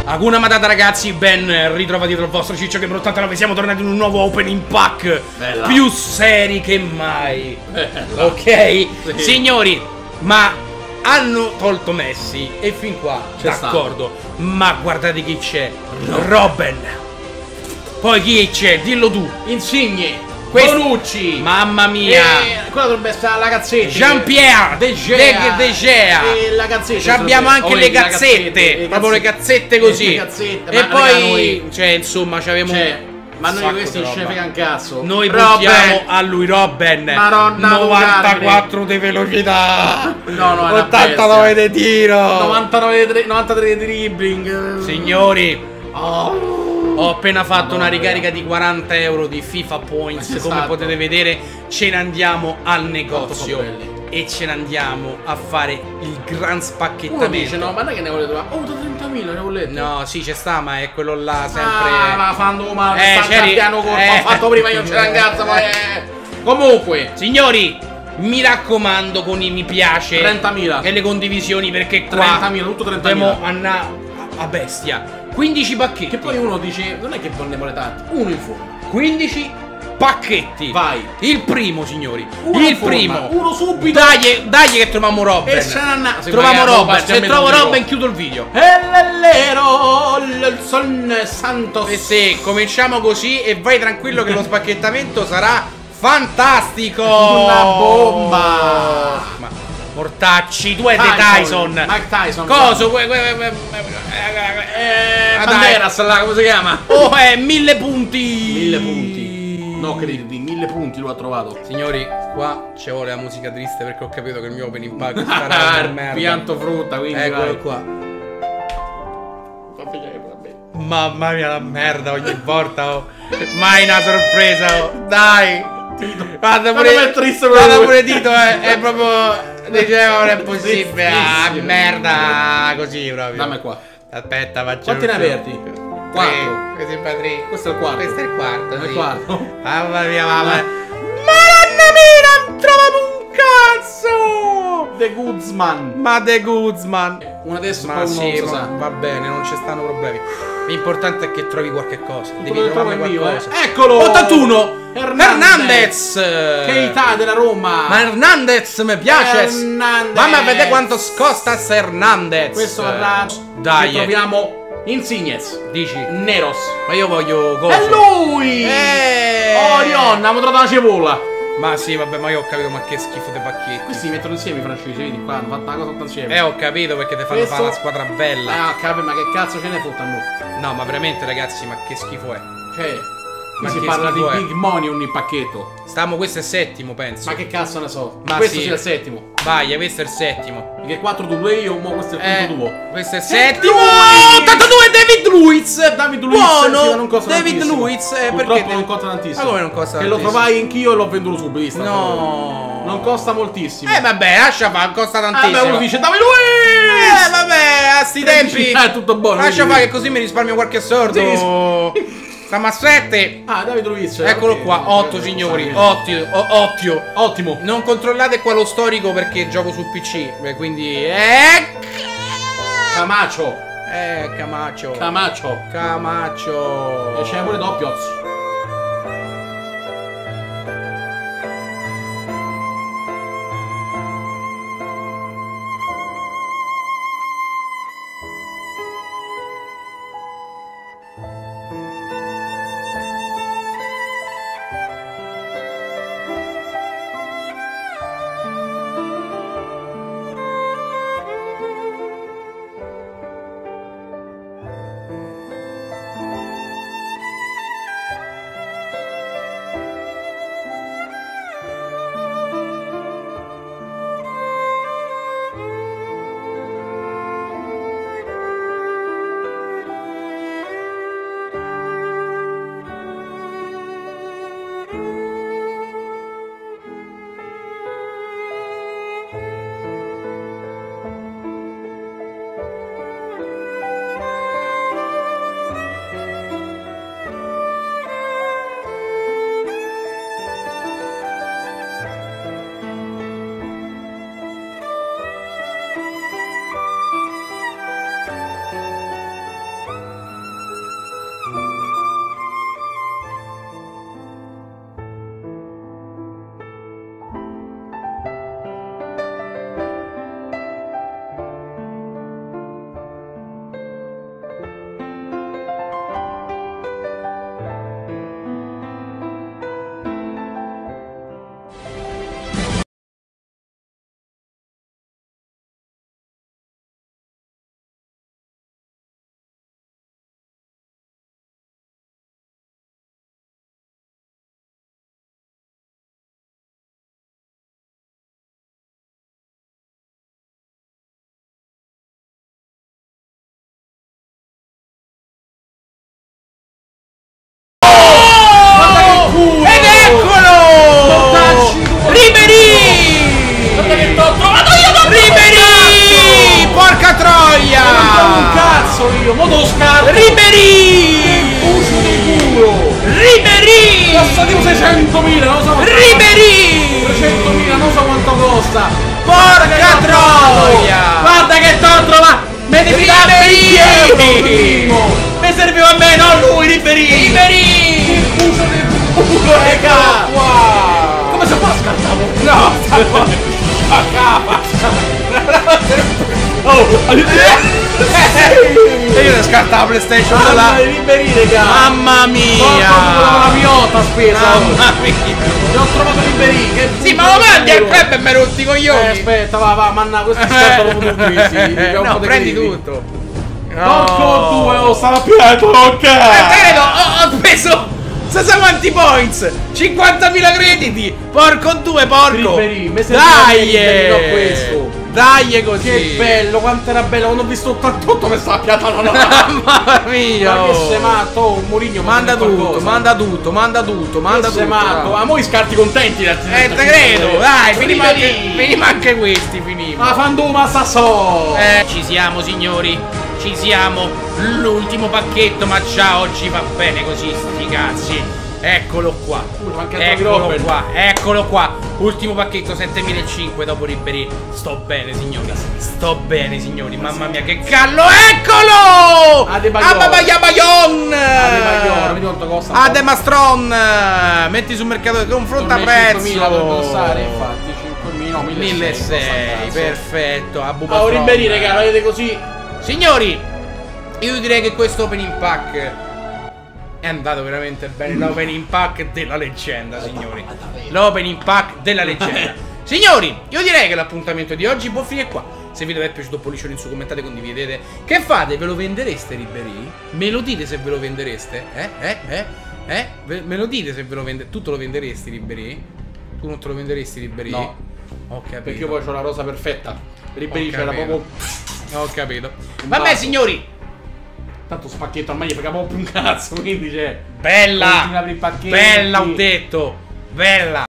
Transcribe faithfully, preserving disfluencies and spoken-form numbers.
Hakuna Matata ragazzi, ben ritrovati dietro il vostro Ciccio Gamer ottantanove. Siamo tornati in un nuovo opening pack. Bella. Più seri che mai. Bella. Ok? Sì. Signori, ma hanno tolto Messi e fin qua d'accordo. Ma guardate chi c'è. No. Robben. Poi chi c'è? Dillo tu. Insigne. Questi... Bonucci. Mamma mia. E quella dovrebbe essere la Gazzetta. Jean-Pierre De Gea. De Gea. E la Gazzetta. Abbiamo anche le gazzette, gazzette. Proprio le gazzette così. Le gazzette, e poi noi... cioè insomma c'avevamo cioè, ma noi questi ce ne frega un cazzo. Noi puntiamo a lui Robben. Madonna, novantaquattro di velocità. No, no, ottantanove di tiro. novantanove, novantatré di dribbling. Signori, oh. Ho appena fatto una ricarica di quaranta euro di FIFA Points. Esatto. Come potete vedere, ce ne andiamo al negozio e ce ne andiamo a fare il gran spacchettamento. Uno dice no, ma non è che ne volete? Oh, trentamila ne volete? No, sì, c'è sta, ma è quello là sempre. Ah, ma fanno male. Eh, c'eri... piano corpo. Eh. Ho fatto prima io, c'era in cazzo, poi. Eh. Comunque, signori, mi raccomando con i mi piace trentamila e le condivisioni, perché qua trentamila, tutto trentamila. Dobbiamo andare a bestia. quindici pacchetti. Che poi uno dice, non è che ne vuole tanti, uno in forma. quindici pacchetti. Vai. Il primo, signori. Uno il primo. Uno subito. Dai, dai che troviamo Robben. E se ne troviamo Robben. Se trovo Robben chiudo il video. E l'ellero, il son santo. E se cominciamo così e vai tranquillo che lo spacchettamento sarà fantastico. Una bomba. Ma mortacci, tu è di Tyson. Mike Tyson. Coso? Eh, Banderas, là, come si chiama? Oh, è mille punti. Mille punti. No, credi, mille punti lo ha trovato. Signori, qua ci vuole la musica triste perché ho capito che il mio opening pack sarà una merda. Pianto frutta, quindi eccolo qua. Mamma mia, la merda ogni volta. Oh. Mai una sorpresa. Oh. Dai. Guarda pure, è triste, guarda pure Tito, è, è proprio. Dicevo, non è possibile. Ah, merda. Così proprio. Dammi qua. Aspetta, facciamo. Quanti ne aperti? Quattro. Questo è tre. Questo è il quarto. Questo è il quarto. È sì. il quarto. Mamma mia, mamma. Madonna mia, non troviamo un cazzo. The Goodsman. Ma The Goodsman. Uno adesso, ma poi uno sì, non si sa. Va bene, non ci stanno problemi. L'importante è che trovi qualche cosa. Devi Quello trovare qualcosa. Eh. Eccolo! ottantuno! Hernandez! Hernandez! Che età della Roma! Ma Hernandez mi piace! Hernandez! Mamma, vede quanto costa Hernandez! Questo verrà. Dai! Troviamo Insignes. Dici? Neros. Ma io voglio cosa? È lui! Eh! Orion, abbiamo trovato una cipolla. Ma sì, vabbè, ma io ho capito, ma che schifo dei pacchetti. Questi si mettono insieme i francesi, vedi qua, hanno fatto una cosa tutta insieme. Eh, ho capito perché ti fanno Questo... fare una squadra bella. Ah, capito, ma che cazzo ce ne fotta a noi? No, ma veramente ragazzi, ma che schifo è? Cioè, ma si che parla di è? big money ogni pacchetto. Stiamo, questo è il settimo, penso. Ma che cazzo ne so? Ma questo sì. sia il settimo. Vai, questo è il settimo. Perché quattro due io, mo questo è il eh, punto tuo. Questo è il settimo. ottantadue David Luiz. David Luiz. Buono. Sì, non costa David tantissimo. Luiz. Eh, Purtroppo perché non costa tantissimo. Ma come non costa che tantissimo? Lo trovai anch'io e l'ho venduto subito. No. Non costa moltissimo. Eh vabbè, lascia fare, costa tantissimo. Vabbè, uno dice David Luiz. Eh vabbè, a sti tempi. È tutto buono. Lascia fare che così mi risparmio qualche sordo. Sì, sì. Stiamo a sette. Ah, David Luiz. Eccolo okay. qua, otto signori. Ottimo, ottimo. Ottimo. Non controllate qua lo storico perché gioco su P C. Quindi. Eh. Camacho. Eh, Camacho. Camacho. Camacho. E c'è pure doppio. basta! Porca troia! Guarda che t'ho trovato! Me devi dare Ribéry! Mi serviva a me, non lui, Ribéry! Ribéry! Il fuso del culo, raga! Come si fa a scattare? No, sta capa! Oh! E io ne scarta la PlayStation da là! Ribéry, raga! Mamma mia! La piota spesa! Mamma mia! Ti ho trovato Ribéry! Che Sì, ma lo mandi al club e mi rotti i coglioni! Eh, aspetta, va, va, manna, questo scattano pure qui, sì, no, prendi tutto! Porco due, oh, stava Pietro, ok! Eh, credo, ho, ho preso sa quanti points! cinquantamila crediti! Porco due, porco! Ribéry, me sei Dai! no, questo! Dai così! Che bello, quanto era bello, quando ho visto ottantotto mi stava piatando la Mamma mia! Ma che sei matto, oh, Mourinho, Manda tutto, manda tutto, manda tutto, manda che sei tutto! matto, ma mo' i scarti contenti da Eh, te credo, dai, finiamo anche, finiamo anche questi, finimo! Ma fanduma sasso! Eh, ci siamo signori, ci siamo, l'ultimo pacchetto, ma già oggi va bene così, sti cazzi. Eccolo qua, eccolo qua, eccolo qua. Ultimo pacchetto, setemilacinquecento dopo Ribéry. Sto bene signori, sto bene signori, mamma mia che callo. Eccolo! Ababayabayon! Adebayor, quanto costa? Ademastron! Metti sul mercato di confronta prezzo. cinquemila per costare, infatti, cinquemila, no, milleseicento, perfetto. Ma Ribéry, raga, lo vedete così? Signori, io direi che questo opening pack è andato veramente bene. L'opening pack della leggenda, signori. L'opening pack della leggenda. Signori, io direi che l'appuntamento di oggi può finire qua. Se il video vi è piaciuto, pollicione in su, commentate, condividete. Che fate? Ve lo vendereste Ribéry? Me lo dite se ve lo vendereste? Eh? Eh? Eh? Eh? Me lo dite se ve lo vendereste? Tu te lo venderesti Ribéry? Tu non te lo venderesti Ribéry? No. Ho capito. Perché io poi ho la rosa perfetta. Ribéry c'era proprio... Ho capito. Vabbè signori, tanto spacchetto ormai gli frega proprio un cazzo, quindi c'è... Bella! Bella ho detto! Bella!